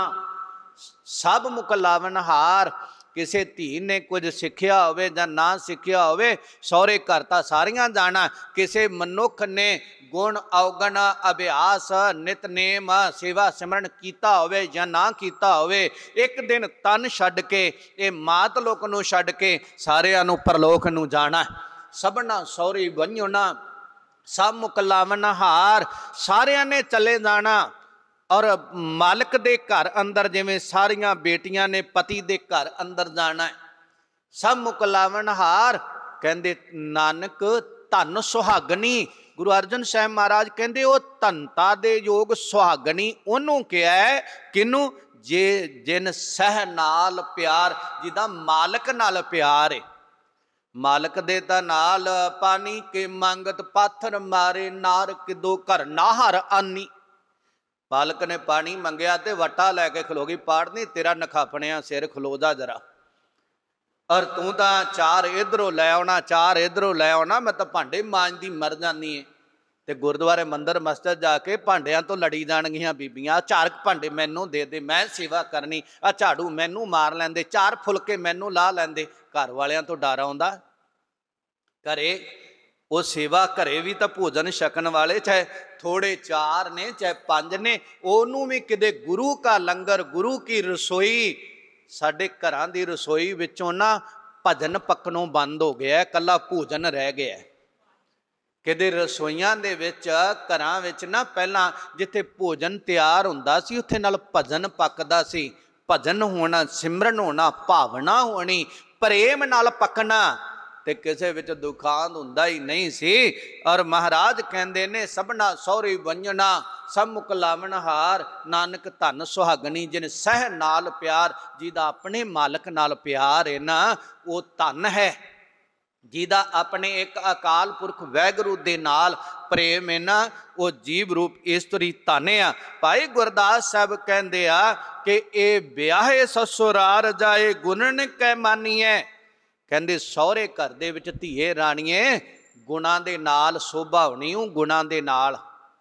ਸਭ ਮੁਕਲਾਵਨ ਹਾਰ। ਕਿਸੇ ਧੀ ਨੇ ਕੁਝ ਸਿੱਖਿਆ ਹੋਵੇ ਜਾਂ ਨਾ ਸਿੱਖਿਆ ਹੋਵੇ, ਸਹੁਰੇ ਘਰ ਤਾਂ ਸਾਰੀਆਂ ਜਾਣਾ। ਕਿਸੇ ਮਨੁੱਖ ਨੇ ਗੁਣ ਔਗਣ ਅਭਿਆਸ ਨਿਤਨੇਮ ਸੇਵਾ ਸਿਮਰਨ ਕੀਤਾ ਹੋਵੇ ਜਾਂ ਨਾ ਕੀਤਾ ਹੋਵੇ, ਇੱਕ ਦਿਨ ਤਨ ਛੱਡ ਕੇ ਇਹ ਮਾਤ ਲੋਕ ਨੂੰ ਛੱਡ ਕੇ ਸਾਰਿਆਂ ਨੂੰ ਪਰਲੋਕ ਨੂੰ ਜਾਣਾ। ਸਭਨਾ ਸਹੁਰੀ ਵੰਝੁਣਾ, ਸਭ ਮੁਕਲਾਵਨ ਹਾਰ, ਸਾਰਿਆਂ ਨੇ ਚਲੇ ਜਾਣਾ। ਔਰ ਮਾਲਕ ਦੇ ਘਰ ਅੰਦਰ ਜਿਵੇਂ ਸਾਰੀਆਂ ਬੇਟੀਆਂ ਨੇ ਪਤੀ ਦੇ ਘਰ ਅੰਦਰ ਜਾਣਾ, ਸਭ ਮੁਕਲਾਵਨ ਹਾਰ। ਕਹਿੰਦੇ ਨਾਨਕ ਧਨ ਸੁਹਾਗਣੀ। ਗੁਰੂ ਅਰਜਨ ਸਾਹਿਬ ਮਹਾਰਾਜ ਕਹਿੰਦੇ ਉਹ ਧਨਤਾ ਦੇ ਯੋਗ ਸੁਹਾਗਣੀ ਉਹਨੂੰ ਕਿਹਾ ਹੈ, ਕਿਹਨੂੰ? ਜੇ ਜਿਨ ਸਹਿ ਨਾਲ ਪਿਆਰ, ਜਿਹਦਾ ਮਾਲਕ ਨਾਲ ਪਿਆਰ ਹੈ। ਮਾਲਕ ਦੇ ਤਾਂ ਨਾਲ ਪਾਣੀ ਕੇ ਮੰਗਤ ਪਾਥਰ ਮਾਰੇ, ਨਾਰ ਕਿਦੋ ਘਰ ਨਾਹਰ ਆਨੀ। ਮਾਲਕ ਨੇ ਪਾਣੀ ਮੰਗਿਆ ਤੇ ਵਟਾ ਲੈ ਕੇ ਖਲੋ ਗਈ, ਪਾੜ ਨਹੀਂ ਤੇਰਾ ਨਖਾਪਣਿਆ ਸਿਰ, ਖਲੋ ਜਾ ਜਰਾ। ਔਰ ਤੂੰ ਤਾਂ ਚਾਰ ਇਧਰੋਂ ਲੈ ਆਉਣਾ, ਚਾਰ ਇਧਰੋਂ ਲੈ ਆਉਣਾ, ਮੈਂ ਤਾਂ ਭਾਂਡੇ ਮਾਂਜਦੀ ਮਰ ਜਾਂਦੀ ਏ। ਤੇ ਗੁਰਦੁਆਰੇ ਮੰਦਰ ਮਸਜਿਦ ਜਾ ਕੇ ਭਾਂਡਿਆਂ ਤੋਂ ਲੜੀ ਜਾਣਗੀਆਂ ਬੀਬੀਆਂ, 4 ਭਾਂਡੇ ਮੈਨੂੰ ਦੇ ਦੇ, ਮੈਂ ਸੇਵਾ ਕਰਨੀ, ਆ ਝਾੜੂ ਮੈਨੂੰ ਮਾਰ ਲੈਂਦੇ, 4 ਫੁਲਕੇ ਮੈਨੂੰ ਲਾ ਲੈਂਦੇ। ਘਰ ਵਾਲਿਆਂ ਤੋਂ ਡਰ ਆਉਂਦਾ। ਘਰੇ ਉਹ ਸੇਵਾ, ਘਰੇ ਵੀ ਤਾਂ ਭੋਜਨ ਛਕਣ ਵਾਲੇ, ਚਾਹੇ ਥੋੜੇ 4 ਨੇ ਚਾਹੇ 5 ਨੇ, ਉਹਨੂੰ ਵੀ ਕਿਤੇ ਗੁਰੂ ਕਾ ਲੰਗਰ, ਗੁਰੂ ਕੀ ਰਸੋਈ। ਸਾਡੇ ਘਰਾਂ ਦੀ ਰਸੋਈ ਵਿੱਚੋਂ ਨਾ ਭਜਨ ਪੱਕਣੋਂ ਬੰਦ ਹੋ ਗਿਆ, ਇਕੱਲਾ ਭੋਜਨ ਰਹਿ ਗਿਆ। ਕਿਤੇ ਰਸੋਈਆਂ ਦੇ ਵਿੱਚ, ਘਰਾਂ ਵਿੱਚ ਨਾ ਪਹਿਲਾਂ ਜਿੱਥੇ ਭੋਜਨ ਤਿਆਰ ਹੁੰਦਾ ਸੀ ਉੱਥੇ ਨਾਲ ਭਜਨ ਪੱਕਦਾ ਸੀ। ਭਜਨ ਹੋਣਾ, ਸਿਮਰਨ ਹੋਣਾ, ਭਾਵਨਾ ਹੋਣੀ, ਪ੍ਰੇਮ ਨਾਲ ਪੱਕਣਾ, ਤੇ ਕਿਸੇ ਵਿੱਚ ਦੁਖਾਂਤ ਹੁੰਦਾ ਹੀ ਨਹੀਂ ਸੀ। ਔਰ ਮਹਾਰਾਜ ਕਹਿੰਦੇ ਨੇ ਸਭਨਾ ਸਹੁਰੀ ਵੰਜਣਾ ਸਭ ਮੁਖ ਲਾਵਣ ਹਾਰ, ਨਾਨਕ ਧਨ ਸੁਹਾਗਣੀ ਜਿਨ ਸਹਿ ਨਾਲ ਪਿਆਰ। ਜਿਹਦਾ ਆਪਣੇ ਮਾਲਕ ਨਾਲ ਪਿਆਰ ਹੈ ਨਾ ਉਹ ਧਨ ਹੈ। ਜਿਹਦਾ ਆਪਣੇ ਇੱਕ ਅਕਾਲ ਪੁਰਖ ਵਾਹਿਗੁਰੂ ਦੇ ਨਾਲ ਪ੍ਰੇਮ ਹੈ ਨਾ ਉਹ ਜੀਵ ਰੂਪ ਇਸਤਰੀ ਧਨ ਆ। ਭਾਈ ਗੁਰਦਾਸ ਸਾਹਿਬ ਕਹਿੰਦੇ ਆ ਕਿ ਇਹ ਵਿਆਹੇ ਸਸੁਰਾਰ ਜਾਏ ਗੁਣਨ ਕੈ ਮਾਨੀਐ। ਕਹਿੰਦੇ ਸਹੁਰੇ ਘਰ ਦੇ ਵਿੱਚ ਧੀਏ ਰਾਣੀਏ ਗੁਣਾਂ ਦੇ ਨਾਲ ਸੋਭਾ ਹੋਣੀ, ਉਹ ਗੁਣਾਂ ਦੇ ਨਾਲ।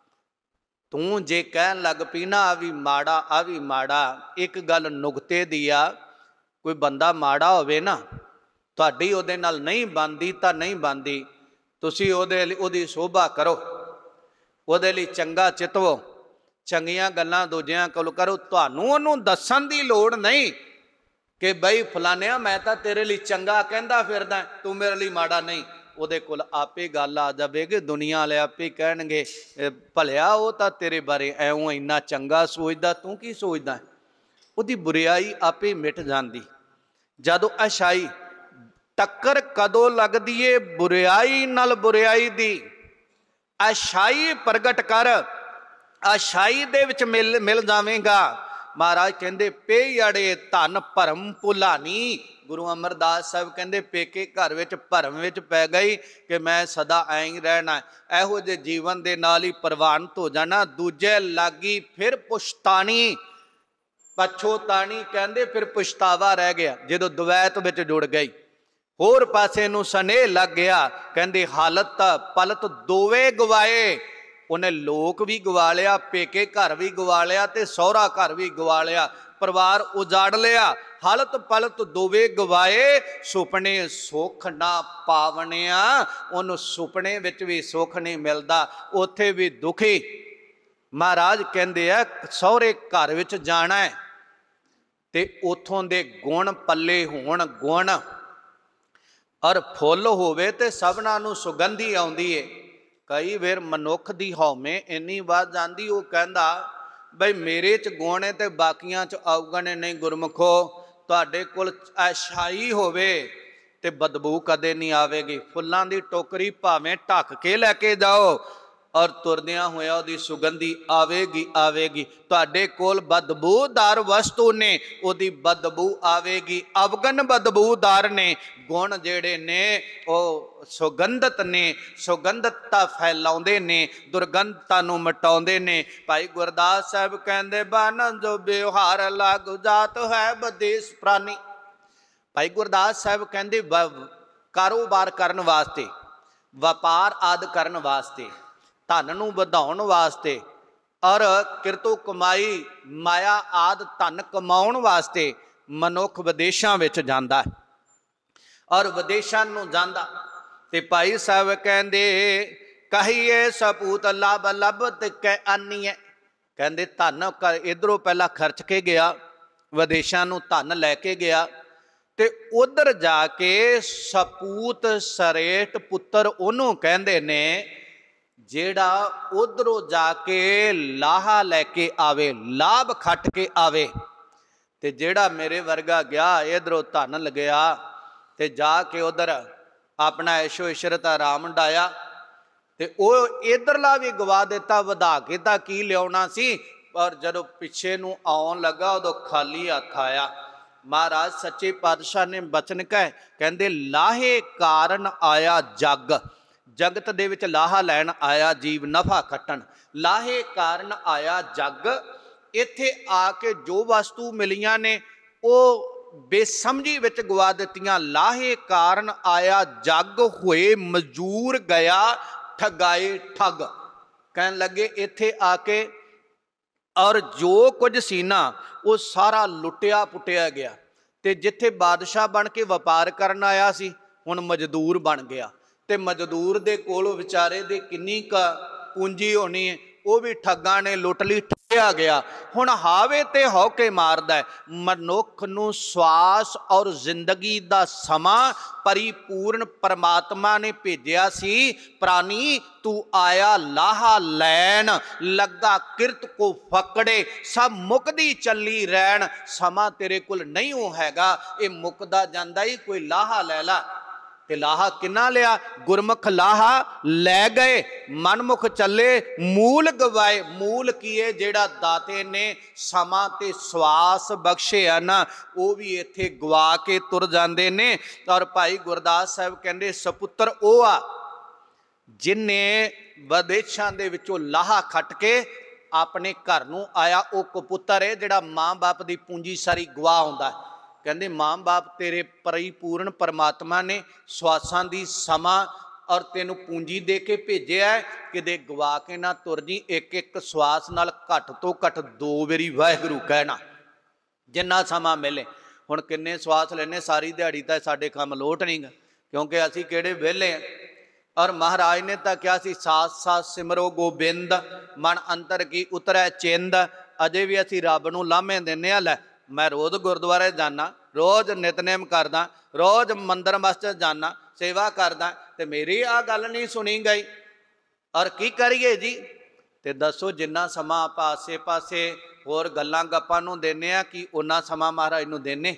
ਤੂੰ ਜੇ ਕਹਿਣ ਲੱਗ ਪਈ ਨਾ ਆ ਵੀ ਮਾੜਾ, ਆ ਵੀ ਮਾੜਾ, ਇੱਕ ਗੱਲ ਨੁਕਤੇ ਦੀ ਆ, ਕੋਈ ਬੰਦਾ ਮਾੜਾ ਹੋਵੇ ਨਾ ਤੁਹਾਡੀ ਉਹਦੇ ਨਾਲ ਨਹੀਂ ਬਣਦੀ ਤਾਂ ਨਹੀਂ ਬਣਦੀ, ਤੁਸੀਂ ਉਹਦੀ ਸੋਭਾ ਕਰੋ, ਉਹਦੇ ਲਈ ਚੰਗਾ ਚਿਤਵੋ, ਚੰਗੀਆਂ ਗੱਲਾਂ ਦੂਜਿਆਂ ਕੋਲ ਕਰੋ। ਤੁਹਾਨੂੰ ਉਹਨੂੰ ਦੱਸਣ ਦੀ ਲੋੜ ਨਹੀਂ ਕਿ ਬਈ ਫਲਾਨਿਆ ਮੈਂ ਤਾਂ ਤੇਰੇ ਲਈ ਚੰਗਾ ਕਹਿੰਦਾ ਫਿਰਦਾ, ਤੂੰ ਮੇਰੇ ਲਈ ਮਾੜਾ ਨਹੀਂ। ਉਹਦੇ ਕੋਲ ਆਪੇ ਗੱਲ ਆ ਜਾਵੇਗੀ, ਦੁਨੀਆ ਵਾਲੇ ਆਪੇ ਕਹਿਣਗੇ ਭਲਿਆ ਉਹ ਤਾਂ ਤੇਰੇ ਬਾਰੇ ਐਉਂ ਇੰਨਾ ਚੰਗਾ ਸੋਚਦਾ, ਤੂੰ ਕੀ ਸੋਚਦਾ। ਉਹਦੀ ਬੁਰਾਈ ਆਪੇ ਮਿਟ ਜਾਂਦੀ। ਜਦੋਂ ਅਛਾਈ ਟੱਕਰ ਕਦੋਂ ਲੱਗਦੀ ਏ ਬੁਰਾਈ ਨਾਲ ਬੁਰਾਈ ਦੀ, ਅਛਾਈ ਪ੍ਰਗਟ ਕਰ, ਅਛਾਈ ਦੇ ਵਿੱਚ ਮਿਲ ਜਾਵੇਗਾ। ਮਹਾਰਾਜ ਕਹਿੰਦੇ ਪੇ ਅੜੇ ਧਨ ਭਰਮ ਭੁਲਾਨੀ। ਗੁਰੂ ਅਮਰਦਾਸ ਸਾਹਿਬ ਕਹਿੰਦੇ ਪੇਕੇ ਘਰ ਵਿੱਚ ਭਰਮ ਵਿੱਚ ਪੈ ਗਈ ਕਿ ਮੈਂ ਸਦਾ ਐਂ ਹੀ ਰਹਿਣਾ, ਇਹੋ ਜਿਹੇ ਜੀਵਨ ਦੇ ਨਾਲ ਹੀ ਪ੍ਰਵਾਨਿਤ ਹੋ ਜਾਣਾ। ਦੂਜੇ ਲਾਗੀ ਫਿਰ ਪੁਸ਼ਤਾਨੀ, ਪਛੋਤਾਣੀ ਕਹਿੰਦੇ ਫਿਰ ਪਛਤਾਵਾ ਰਹਿ ਗਿਆ ਜਦੋਂ ਦੁਵੈਤ ਵਿੱਚ ਜੁੜ ਗਈ। ਹੋਰ ਪਾਸੇ ਨੂੰ ਸਨੇਹ ਲੱਗ ਗਿਆ, ਕਹਿੰਦੇ ਹਾਲਤ ਪਲਤ ਦੋਵੇਂ ਗਵਾਏ। ਉਹਨੇ ਲੋਕ ਵੀ ਗਵਾ ਲਿਆ, ਪੇਕੇ ਘਰ ਵੀ ਗਵਾ ਲਿਆ ਤੇ ਸਹੁਰਾ ਘਰ ਵੀ ਗਵਾ ਲਿਆ, ਪਰਿਵਾਰ ਉਜਾੜ ਲਿਆ। ਹਾਲਤ ਪਲਤ ਦੋਵੇਂ ਗਵਾਏ, ਸੁਪਨੇ ਸੁੱਖ ਨਾ ਪਾਵਣਿਆ। ਉਹਨੂੰ ਸੁਪਨੇ ਵਿੱਚ ਵੀ ਸੁੱਖ ਨਹੀਂ ਮਿਲਦਾ, ਉੱਥੇ ਵੀ ਦੁਖੀ। ਮਹਾਰਾਜ ਕਹਿੰਦੇ ਆ ਸਹੁਰੇ ਘਰ ਵਿੱਚ ਜਾਣਾ ਹੈ ਤੇ ਉੱਥੋਂ ਦੇ ਗੁਣ ਪੱਲੇ ਹੋਣ, ਗੁਣ ਔਰ ਫੁੱਲ ਹੋਵੇ ਤੇ ਸਭਨਾਂ ਨੂੰ ਸੁਗੰਧੀ ਆਉਂਦੀ ਏ। ਕਈ ਵਾਰ ਮਨੁੱਖ ਦੀ ਹਉਮੈ ਇੰਨੀ ਵੱਧ ਜਾਂਦੀ, ਉਹ ਕਹਿੰਦਾ ਬਈ ਮੇਰੇ 'ਚ ਗੁਣ ਹੈ ਤੇ ਬਾਕੀਆਂ 'ਚ ਔਗਣ ਹੈ। ਨਹੀਂ ਗੁਰਮੁਖੋ, ਤੁਹਾਡੇ ਕੋਲ ਅਛਾਈ ਹੋਵੇ ਤੇ ਬਦਬੂ ਕਦੇ ਨਹੀਂ ਆਵੇਗੀ। ਫੁੱਲਾਂ ਦੀ ਟੋਕਰੀ ਭਾਵੇਂ ਢੱਕ ਕੇ ਲੈ ਕੇ ਜਾਓ ਔਰ ਤੁਰਦਿਆਂ ਹੋਇਆ ਉਹਦੀ ਸੁਗੰਧੀ ਆਵੇਗੀ ਆਵੇਗੀ। ਤੁਹਾਡੇ ਕੋਲ ਬਦਬੂਦਾਰ ਵਸਤੂ ਨੇ, ਉਹਦੀ ਬਦਬੂ ਆਵੇਗੀ। ਅਵਗਨ ਬਦਬੂਦਾਰ ਨੇ, ਗੁਣ ਜਿਹੜੇ ਨੇ ਉਹ ਸੁਗੰਧਤ ਨੇ, ਸੁਗੰਧਤਾ ਫੈਲਾਉਂਦੇ ਨੇ, ਦੁਰਗੰਧਤਾ ਨੂੰ ਮਿਟਾਉਂਦੇ ਨੇ। ਭਾਈ ਗੁਰਦਾਸ ਸਾਹਿਬ ਕਹਿੰਦੇ ਬਨ ਜੋ ਵਿਵਹਾਰ ਲਾਗੂ ਜਾਤ ਹੈ ਬਦੇਸ ਪ੍ਰਾਨੀ। ਭਾਈ ਗੁਰਦਾਸ ਸਾਹਿਬ ਕਹਿੰਦੇ ਕਾਰੋਬਾਰ ਕਰਨ ਵਾਸਤੇ, ਵਪਾਰ ਆਦਿ ਕਰਨ ਵਾਸਤੇ, ਧਨ ਨੂੰ ਵਧਾਉਣ ਵਾਸਤੇ ਔਰ ਕਿਰਤੋ ਕਮਾਈ ਮਾਇਆ ਆਦਿ ਧਨ ਕਮਾਉਣ ਵਾਸਤੇ ਮਨੁੱਖ ਵਿਦੇਸ਼ਾਂ ਵਿੱਚ ਜਾਂਦਾ ਹੈ ਔਰ ਵਿਦੇਸ਼ਾਂ ਨੂੰ ਜਾਂਦਾ। ਤੇ ਭਾਈ ਸਾਹਿਬ ਕਹਿੰਦੇ ਕਹੀਏ ਸਪੂਤ ਲੱਭ ਲੱਭਤ ਕੈ ਆਨੀਐ। ਕਹਿੰਦੇ ਧਨ ਇੱਧਰੋਂ ਪਹਿਲਾਂ ਖਰਚ ਕੇ ਗਿਆ, ਵਿਦੇਸ਼ਾਂ ਨੂੰ ਧਨ ਲੈ ਕੇ ਗਿਆ ਤੇ ਉਧਰ ਜਾ ਕੇ ਸਪੂਤ ਸਰੇਟ ਪੁੱਤਰ ਉਹਨੂੰ ਕਹਿੰਦੇ ਨੇ ਜਿਹੜਾ ਉਧਰੋਂ ਜਾ ਕੇ ਲਾਹਾ ਲੈ ਕੇ ਆਵੇ, ਲਾਭ ਖੱਟ ਕੇ ਆਵੇ। ਤੇ ਜਿਹੜਾ ਮੇਰੇ ਵਰਗਾ ਗਿਆ ਇਧਰੋਂ ਧਨ ਲਗਿਆ ਤੇ ਜਾ ਕੇ ਉਧਰ ਆਪਣਾ ਐਸ਼ੋ ਇਸ਼ਰਤ ਆਰਾਮ ਡਾਇਆ ਤੇ ਉਹ ਇਧਰਲਾ ਵੀ ਗਵਾ ਦਿੱਤਾ, ਵਧਾ ਕੇ ਤਾਂ ਕੀ ਲਿਆਉਣਾ ਸੀ। ਪਰ ਜਦੋਂ ਪਿੱਛੇ ਨੂੰ ਆਉਣ ਲੱਗਾ ਉਦੋਂ ਖਾਲੀ ਹੱਥ ਆਇਆ। ਮਹਾਰਾਜ ਸੱਚੇ ਪਾਤਸ਼ਾਹ ਨੇ ਬਚਨ ਕਹੇ, ਕਹਿੰਦੇ ਲਾਹੇ ਕਾਰਨ ਆਇਆ ਜਗ। ਜਗਤ ਦੇ ਵਿੱਚ ਲਾਹਾ ਲੈਣ ਆਇਆ ਜੀਵ, ਨਫਾ ਖੱਟਣ। ਲਾਹੇ ਕਾਰਨ ਆਇਆ ਜਗ। ਇੱਥੇ ਆ ਕੇ ਜੋ ਵਸਤੂ ਮਿਲੀਆਂ ਨੇ ਉਹ ਬੇਸਮਝੀ ਵਿੱਚ ਗਵਾ ਦਿੱਤੀਆਂ। ਲਾਹੇ ਕਾਰਨ ਆਇਆ ਜਗ, ਹੋਏ ਮਜੂਰ ਗਿਆ ਠਗਾਏ ਠੱਗ। कहन लगे इत्थे आके और जो कुछ सी ना वो सारा लुटिया पुटिया गया, ते जिथे बादशाह बन के वपार करन आया सी हुण मजदूर बन गया, ते मजदूर दे कोल विचारे दे किन्नी का पूंजी होनी है, वो भी ठग्गां ने लुट ली, ठगिया गया। हुण हावे ते हौके मारदा है। मनुख नूं श्वास और जिंदगी दा समा परिपूर्ण परमात्मा ने भेजिया सी। प्राणी तू आया लाहा लैन, लगा किरत को फकड़े, सब मुकदी चली रैन। समा तेरे कोल नहीं हो हैगा, ये मुकदा जांदा ही, कोई लाहा लै ला। ते लाहा किन्ना लिया? गुरमुख लाहा लै गए, मनमुख चले मूल गवाए। मूल की है? जेड़ा दाते ने समा ते श्वास बख्शे है ना, वो भी इत्थे गवा के तुर जांदे ने। और भाई गुरदास साहब कहंदे सपुत्र ओ आ जिन्ने विदेशां दे विचों लाहा खट के अपने घर नूं आया, वो कपुत्तर है जिहड़ा मां बाप दी पूंजी सारी गवा आउंदा है। कहते मां बाप तेरे परिपूर्ण परमात्मा ने श्वासां दी समा और तेनू पूंजी दे के भेजिया है, किते गवा के ना तुर जी। एक एक श्वास नाल घट तो घट 2 वारी वाहिगुरू कहना, जिन्ना समा मिले। हुण किन्ने श्वास लेने सारी दिहाड़ी तां साडे काम लोट नहीं गा, क्योंकि असीं किहड़े विहले हैं। और महाराज ने तो क्या सी, साथ साथ सिमरो गोबिंद, मन अंतर की उतरै चिंद। अजे भी असीं रब नूं लामे दिंदे आ, लै मैं रोज़ गुरुद्वारे जाना, रोज़ नितनेम करदा, रोज़ मंदिर मस्जिद जाना, सेवा करदा, ते मेरी आ गल नहीं सुनी गई। और की करिए जी? ते दसो जिन्ना समा आप आसे पासे होर गल्लां गप्पां नूं देने आ, कि उन्ना समा महाराज नूं देने?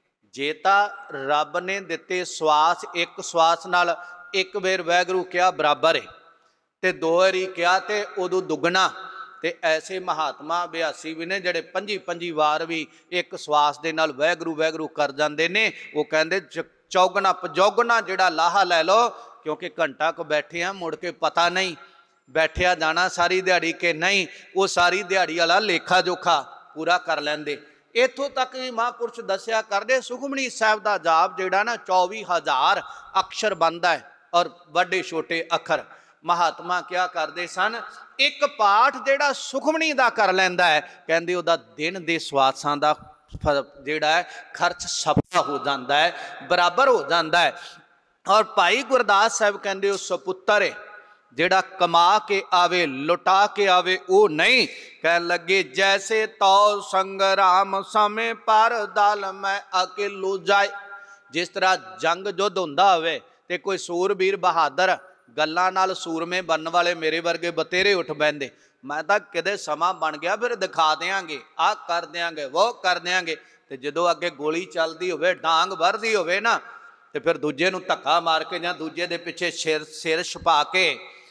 जे तां रब ने दिते श्वास, एक श्वास नाल एक वेर वाहिगुरू क्या बराबर है, ते 2 वारी क्या ते उदों दुगना। ते ऐसे महात्मा अभ्यासी भी ने जिहड़े 25 वार भी एक श्वास दे नाल वाहिगुरू वाहिगुरू कर जांदे ने। वो कहंदे चौगना पजौगना जिहड़ा लाहा लै लो, क्योंकि घंटा को बैठे हैं, मुड़ के पता नहीं बैठिया जाना सारी दिहाड़ी के नहीं। वो सारी दिहाड़ी वाला लेखा जोखा पूरा कर लैंदे। इत्थों तक भी महापुरुष दस्या करदे, सुखमनी साहिब दा जाप जिहड़ा ना 24,000 अक्षर बनदा है, और वड्डे छोटे अखर। महात्मा क्या करते सन, एक पाठ जिहड़ा सुखमनी दा कर लैंदा है, कहंदे उहदा दिन दे श्वासां दा जिहड़ा है खर्च सफा हो जाता है, बराबर हो जाता है। और भाई गुरदास साहब कहंदे उस सपुत्तर है जिहड़ा कमा के आवे लुटा के आवे, वो नहीं। कह लगे जैसे तो संग्राम समय पर दल में अकेलो जाए। जिस तरह जंग युद्ध हुंदा होवे ते कोई सूरबीर बहादुर गल्लां नाल सूरमे बनन वाले मेरे वर्गे बतेरे उठ बहंदे, मैं तां किते समा बन गया फिर दिखा देंगे, आ कर देंगे, वो कर देंगे। ते जदों अगे गोली चलदी होवे, डांग वरदी होवे ना, ते फिर दूजे नूं धक्का मार के जां दूजे दे पिछे सिर छुपा के,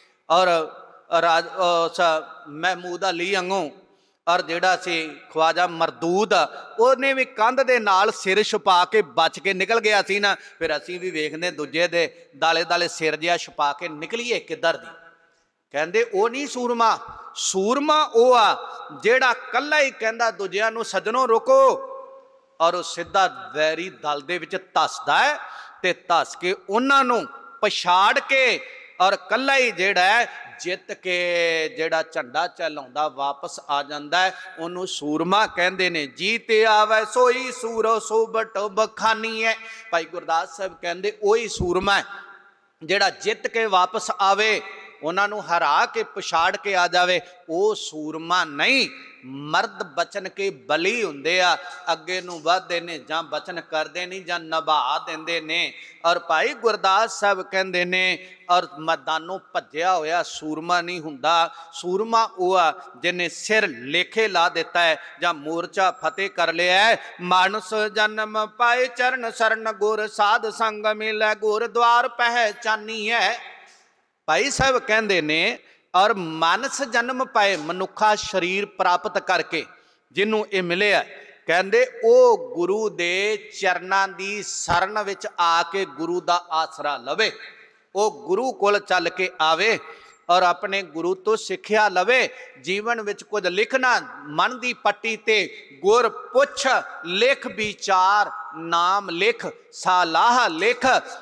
और महमूद अली अंगों और जिहड़ा सी ख्वाजा मरदूद, उहने भी कंध दे नाल सिर छुपा के बच के निकल गया सी ना। फिर असीं भी वेखदे दूजे दे दाले दाले सिर जिहा छुपा के निकलीए किधर दी। कहंदे ओ नहीं सूरमा, सूरमा ओ आ जिहड़ा कल्ला ही कहंदा दूजिआं नूं सज्जनों रुको, और वो सीधा वैरी दल दे विच धसदा है, ते धस के उन्हां नूं पछाड़ के और कल्ला ही जिहड़ा है जित के जिहड़ा झंडा चलाउंदा वापस आ जांदा है, उन्होंने सूरमा कहंदे ने। जीते आवे सोई सूरो सोबट बखानी है। भाई गुरदास साहब कहंदे ओही सूरमा है जिहड़ा जित के वापस आवे, उन्होंने हरा के पछाड़ के आ जावे, वो सूरमा नहीं। मर्द बचन के बली हुंदे आ, अगे नूं वधदे ने जां बचन करदे नहीं जां निभा देंदे ने। और भाई गुरदास साहब कहंदे ने और मैदानों भज्जिया होया सूरमा नहीं हुंदा। सूरमा वो आ जिन्हें सिर लेखे ला दिता है जां मोर्चा फतेह कर लिया है। मानस जन्म पाए चरण शरण गुर साध संग मिलै गुरद्वार पहचानी है। भाई साहब कहंदे ने और मानस जन्म पाए मनुखा शरीर प्राप्त करके जिन्हों ये मिले, कहंदे ओ गुरु दे चरनां दी शरण विच आके गुरु दा आसरा लवे, ओ गुरु कोल चल के आवे और अपने गुरु तो सिक्ख्या लवे। जीवन विच कुछ लिखना मन दी पट्टी ते गुर पुछ लिख विचार नाम लिख सालाह लिख।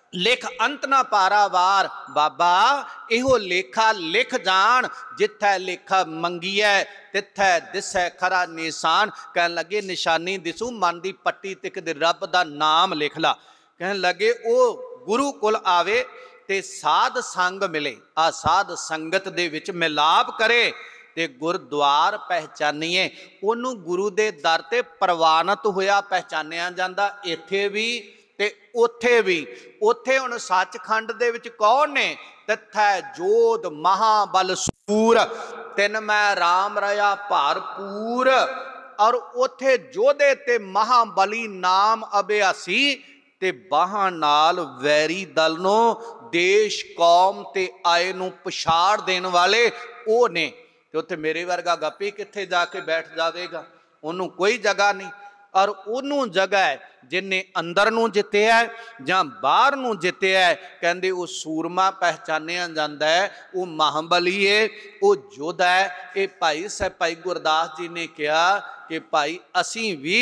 लिख अंत ना पारावार। बाबा इहो लेखा लिख जान, जिथे लिख मंगीए तिथे दिसै खरा निशान। कहन लगे निशानी दिसू, मन की पट्टी तिकदे रब का नाम लिख ला। कहन लगे ओ गुरु कुल आवे ते साध संग मिले, आ साध संगत दे विच मिलाप करे ते गुरद्वार पहचानीए। ओनू गुरु दे दर ते प्रवानित होया पहचानिया जांदा, इत्थे भी ते उथे भी। उथे हुण सचखंड दे विच कौन ने? तिथै जोध महाबल सूर, तिन मैं राम रहा भरपूर। और उथे जोधे ते महाबली नाम अभ्यासी, ते बाहां नाल वैरी दल नो देश कौम ते आए नू पछाड़ देण वाले ओ ने। ते उत्थे मेरे वर्गा गप्पी कित्थे जाके बैठ जावेगा? उन्होंने कोई जगह नहीं। और उन्होंने जगह है जिन्हें अंदर नू जित्या जां बाहर नू जित्या, कहंदे वो सूरमा पहचानिया जाता है, वो महाबली है, वो योद्धा है। ये भाई साहब भाई गुरदास जी ने कहा कि भाई असी भी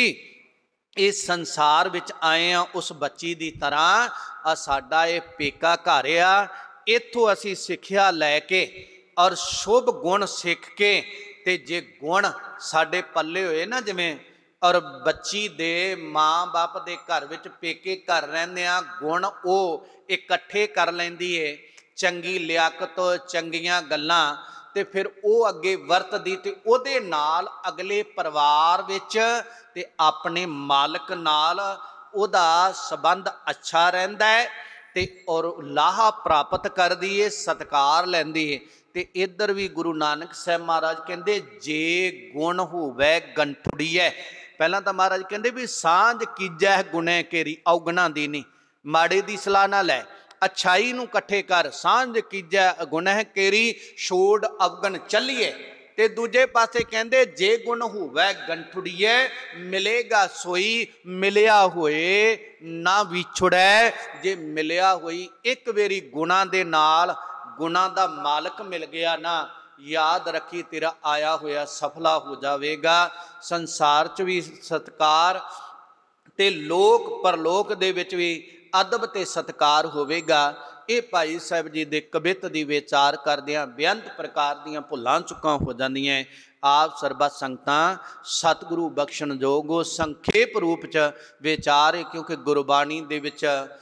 इस संसार विच आए हैं उस बच्ची की तरह। साडा ये पेका घर आ, इत्थों असी सिक्ख्या लैके और शुभ गुण सीख के, ते जे गुण साडे पल्ले होए ना, जिवें और बच्ची दे माँ बाप दे घर विच पेके घर रहिंदे आ, गुण वो इकट्ठे कर लैंदी है, चंगी लियाकत चंगियां गल्लां, ते फिर वो अगे वरतदी, ते ओदे नाल अगले परिवार विच ते अपने मालक नाल ओदा संबंध अच्छा रहिंदा है, ते और लाहा प्राप्त करदी है, सत्कार लैंदी है। ते इधर भी गुरु नानक साहब महाराज कहंदे जे गुण होवै गंठुड़ी है। पहला तो महाराज कहंदे भी सांझ कीजै गुणै केरी, औगणा दी नहीं, माड़े दी सलाह ना लै, अच्छाई नू कट्ठे कर, सांझ कीजै गुणै केरी, छोड़ अवगण चलिए। ते दूजे पासे कहंदे जे गुण होवै गंठुड़ीए, मिलेगा सोई मिलिया होए ना विछुड़ै। जे मिलिया होई एक वेरी गुणा दे नाल, गुणा दा मालक मिल गया ना, याद रखी तेरा आया होया सफला हो जाएगा। संसार च भी सत्कार ते लोक परलोक दे विच भी अदब ते सत्कार होवेगा। ये भाई साहब जी दे कबित दी विचार करदियां बेअंत प्रकार दियां भुलां चुकां हो जांदियां। आप सरबत संगतां सतगुरु बख्शण जोगो संखेप रूप च विचार है, क्योंकि गुरबाणी दे विच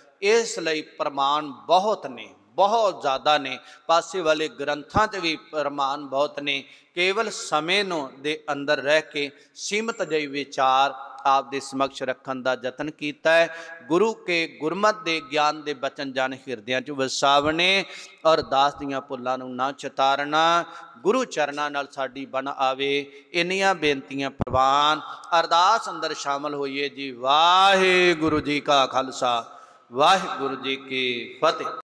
इस लई प्रमाण बहुत ने, बहुत ज़्यादा ने। पासे वाले ग्रंथां च भी प्रमाण बहुत ने। केवल समय नूं दे अंदर रह के सीमित जही विचार आप दे समक्ष रखन का जतन किया है। गुरु के गुरमत दे ज्ञान दे बचन जन हिरदियां च वसावने और दास दियां भुलां नूं ना चितारना। गुरु चरनां नाल साडी बन आवे, इन्नियां बेनतियां प्रवान। अरदास अंदर शामिल होइए जी। वाहिगुरु जी का खालसा, वाहिगुरु जी की फतेह।